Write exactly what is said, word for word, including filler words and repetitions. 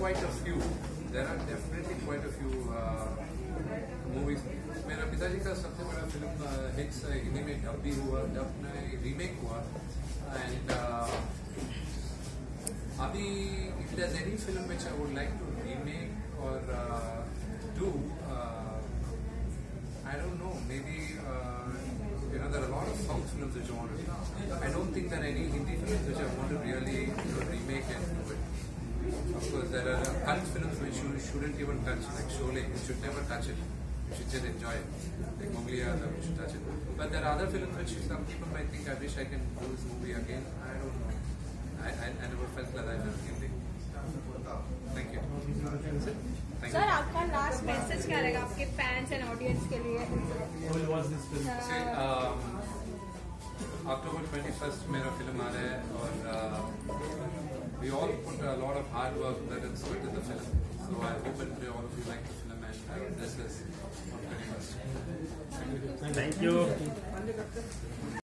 quite a few. There are definitely quite a few uh, movies. मेरा पिताजी का सबसे बड़ा फिल्म हिट्स हिंदी में डब भी हुआ, डब में रीमेक हुआ, and uh, अभी if there's any film which I would like to remake or uh, do, uh, I don't know, maybe uh, you know there are a lot of South films which I want to do. I don't think there are any Hindi films which I want to really you know, remake and do it. Of course, there are cult films which you shouldn't even touch, like Sholay. You should never touch it. You should just enjoy it. Like Mowgli, you should touch it. But there are other films which some people might think, I wish I can do this movie again. I don't know. I, I, I never felt that I did Hindi. Thank you. Thank Sir, you. आपका last message क्या रहेगा आपके fans and audience के लिए? Who will watch this film? See, um, October twenty-first मेरा film आ रहा है और uh, we all put a lot of hard work that is put in the film. So I hope and pray all of you like the film and uh, this is on twenty-first. Thank you.